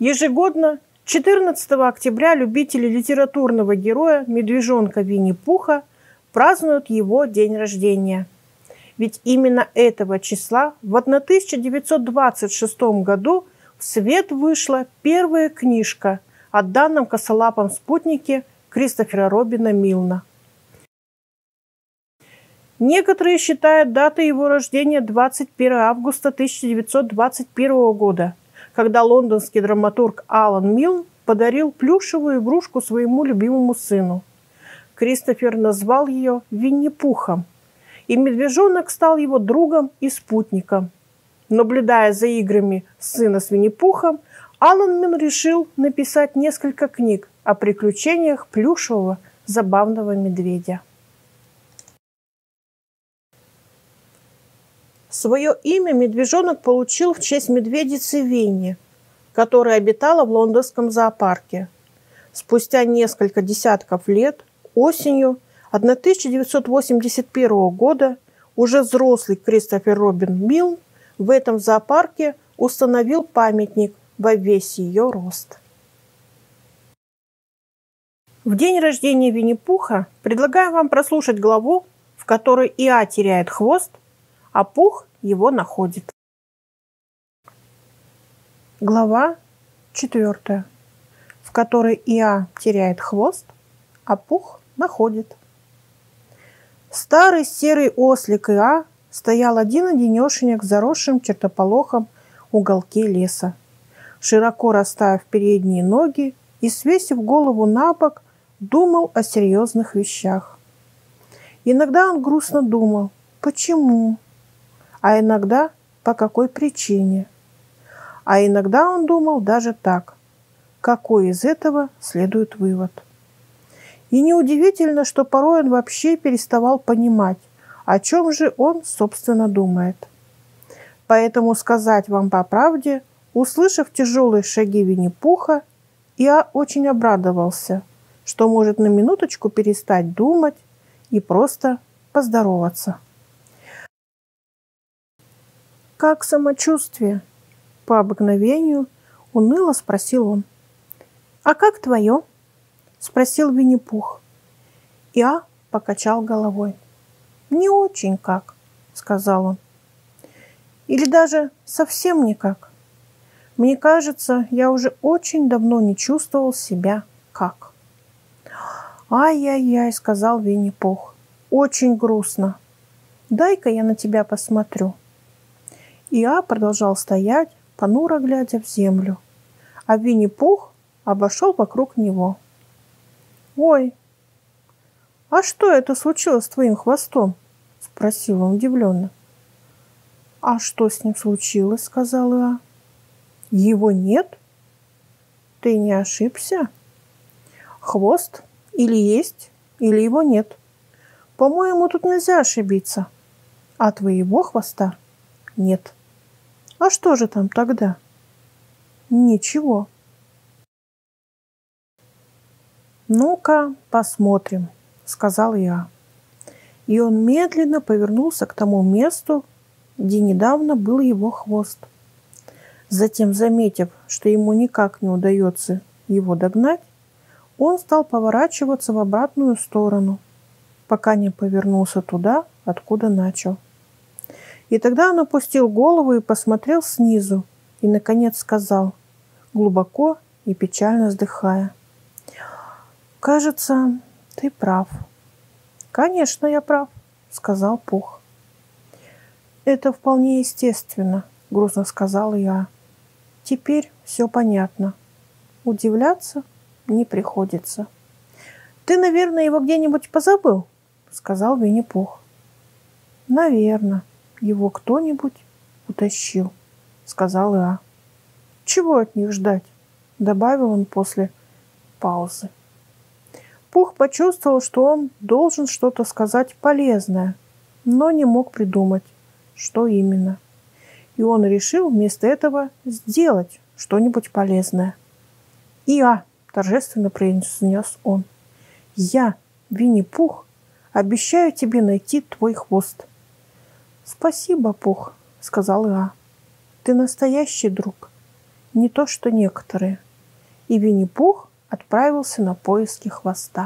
Ежегодно 14 октября любители литературного героя медвежонка Винни-Пуха празднуют его день рождения. Ведь именно этого числа в 1926 году в свет вышла первая книжка о данном косолапом спутнике Кристофера Робина Милна. Некоторые считают датой его рождения 21 августа 1921 года, когда лондонский драматург Алан Милн подарил плюшевую игрушку своему любимому сыну. Кристофер назвал ее Винни-Пухом, и медвежонок стал его другом и спутником. Наблюдая за играми сына с Винни-Пухом, Алан Милн решил написать несколько книг о приключениях плюшевого забавного медведя. Свое имя медвежонок получил в честь медведицы Винни, которая обитала в лондонском зоопарке. Спустя несколько десятков лет, осенью 1981 года, уже взрослый Кристофер Робин Милн в этом зоопарке установил памятник во весь ее рост. В день рождения Винни-Пуха предлагаю вам прослушать главу, в которой Иа теряет хвост, а Пух его находит. Глава 4, в которой Иа теряет хвост, а Пух находит. Старый серый ослик Иа стоял один-одинешенек в заросшем чертополохом уголке леса, широко расставив передние ноги и, свесив голову на бок, думал о серьезных вещах. Иногда он грустно думал, почему, а иногда по какой причине. А иногда он думал даже так, какой из этого следует вывод. И неудивительно, что порой он вообще переставал понимать, о чем же он, собственно, думает. Поэтому сказать вам по правде, услышав тяжелые шаги Винни-Пуха, я очень обрадовался, что может на минуточку перестать думать и просто поздороваться. «Как самочувствие?» — по обыкновению уныло спросил он. «А как твое?» — спросил Винни-Пух. Я покачал головой. «Не очень как», — сказал он. «Или даже совсем никак. Мне кажется, я уже очень давно не чувствовал себя как». «Ай-яй-яй», — сказал Винни-Пух. «Очень грустно. Дай-ка я на тебя посмотрю». Иа продолжал стоять, понуро глядя в землю, а Винни-Пух обошел вокруг него. «Ой, а что это случилось с твоим хвостом?» — спросил он удивленно. «А что с ним случилось?» — сказал Иа. «Его нет? Ты не ошибся? Хвост или есть, или его нет. По-моему, тут нельзя ошибиться. А твоего хвоста нет. А что же там тогда?» «Ничего». «Ну-ка, посмотрим», — сказал я. И он медленно повернулся к тому месту, где недавно был его хвост. Затем, заметив, что ему никак не удается его догнать, он стал поворачиваться в обратную сторону, пока не повернулся туда, откуда начал. И тогда он опустил голову и посмотрел снизу, и, наконец, сказал, глубоко и печально вздыхая: «Кажется, ты прав». «Конечно, я прав», — сказал Пух. «Это вполне естественно», — грустно сказал я. «Теперь все понятно. Удивляться не приходится». «Ты, наверное, его где-нибудь позабыл», — сказал Винни-Пух. «Наверное, его кто-нибудь утащил», — сказал я. «Чего от них ждать?» — добавил он после паузы. Пух почувствовал, что он должен что-то сказать полезное, но не мог придумать, что именно. И он решил вместо этого сделать что-нибудь полезное. «Иа», — торжественно произнес он, — «я, Винни-Пух, обещаю тебе найти твой хвост». «Спасибо, Пух», — сказал Иа. «Ты настоящий друг. не то что некоторые, и Винни-Пух отправился на поиски хвоста.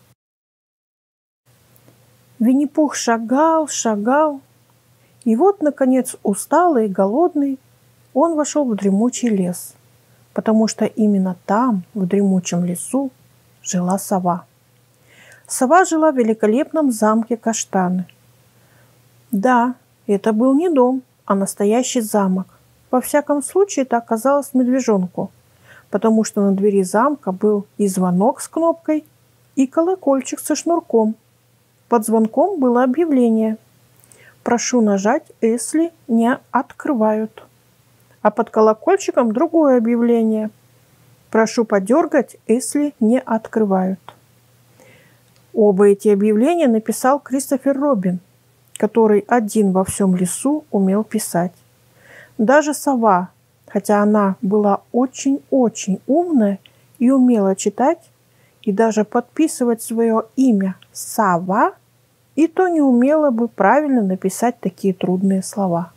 Винни-Пух шагал, шагал, и вот, наконец, усталый и голодный, он вошел в дремучий лес, потому что именно там, в дремучем лесу, жила сова. Сова жила в великолепном замке Каштаны. Да, это был не дом, а настоящий замок. Во всяком случае, так казалось медвежонку, потому что на двери замка был и звонок с кнопкой, и колокольчик со шнурком. Под звонком было объявление: «Прошу нажать, если не открывают». А под колокольчиком другое объявление: «Прошу подергать, если не открывают». Оба эти объявления написал Кристофер Робин, который один во всем лесу умел писать. Даже сова, хотя она была очень-очень умная и умела читать, и даже подписывать свое имя «Сова», и то не умела бы правильно написать такие трудные слова.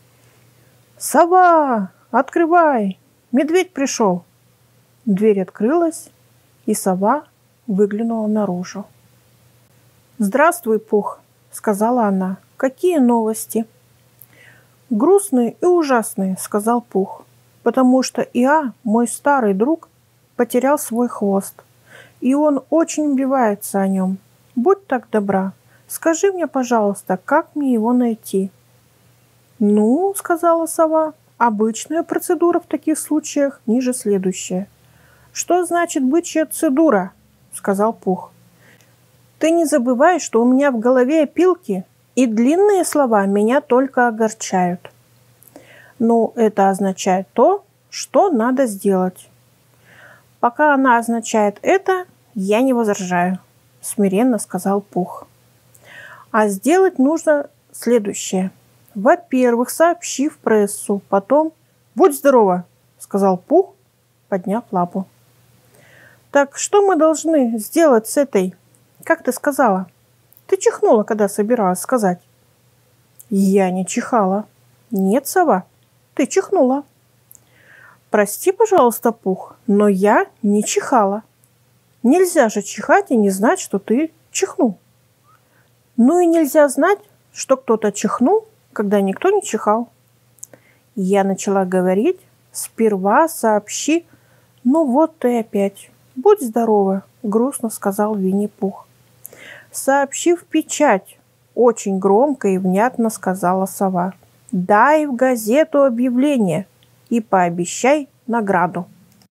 «Сова, открывай! Медведь пришел!» Дверь открылась, и сова выглянула наружу. «Здравствуй, Пух!» — сказала она. «Какие новости?» «Грустные и ужасные», — сказал Пух, «потому что Иа, мой старый друг, потерял свой хвост, и он очень убивается о нем. Будь так добра, скажи мне, пожалуйста, как мне его найти?» «Ну, — сказала сова, — обычная процедура в таких случаях ниже следующая». «Что значит бычья цедура?» — сказал Пух. «Ты не забывай, что у меня в голове опилки, и длинные слова меня только огорчают». «Ну, это означает то, что надо сделать». «Пока она означает это, я не возражаю», — смиренно сказал Пух. «А сделать нужно следующее. Во-первых, сообщи в прессу, потом...» «Будь здорова», — сказал Пух, подняв лапу. «Так что мы должны сделать с этой, как ты сказала? Ты чихнула, когда собиралась сказать». «Я не чихала». «Нет, сова, ты чихнула». «Прости, пожалуйста, Пух, но я не чихала. Нельзя же чихать и не знать, что ты чихнул». «Ну и нельзя знать, что кто-то чихнул, когда никто не чихал». Я начала говорить: «Сперва сообщи...» «Ну вот ты опять. Будь здорова», — грустно сказал Винни-Пух. «Сообщи в печать», — очень громко и внятно сказала сова. «Дай в газету объявление и пообещай награду».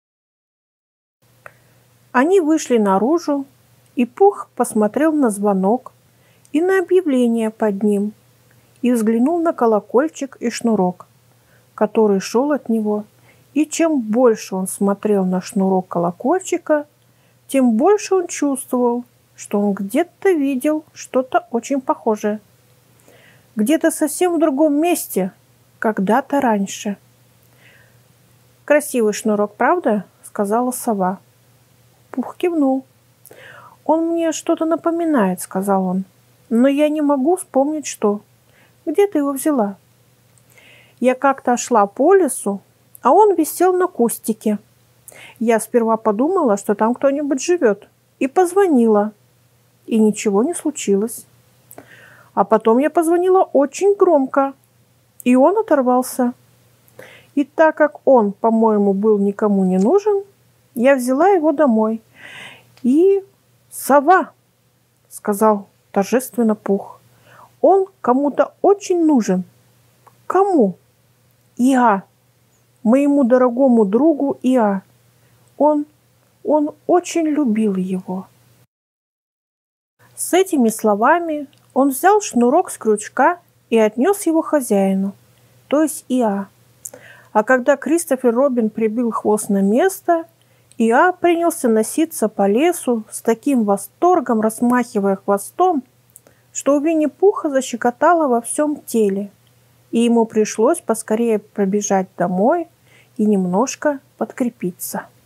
Они вышли наружу, и Пух посмотрел на звонок и на объявление под ним, и взглянул на колокольчик и шнурок, который шел от него, и чем больше он смотрел на шнурок колокольчика, тем больше он чувствовал, что он где-то видел что-то очень похожее. Где-то совсем в другом месте, когда-то раньше. «Красивый шнурок, правда?» — сказала сова. Пух кивнул. «Он мне что-то напоминает», — сказал он, — «но я не могу вспомнить, что. Где ты его взяла?» «Я как-то шла по лесу, а он висел на кустике. Я сперва подумала, что там кто-нибудь живет, и позвонила, и ничего не случилось. А потом я позвонила очень громко, и он оторвался. И так как он, по-моему, был никому не нужен, я взяла его домой. И сова, — сказал торжественно Пух, — он кому-то очень нужен». «Кому?» «Иа, моему дорогому другу Иа. Он очень любил его». С этими словами он взял шнурок с крючка и отнес его хозяину, то есть Иа. А когда Кристофер Робин прибил хвост на место, Иа принялся носиться по лесу с таким восторгом, размахивая хвостом, что у Винни-Пуха защекотало во всем теле, и ему пришлось поскорее пробежать домой и немножко подкрепиться.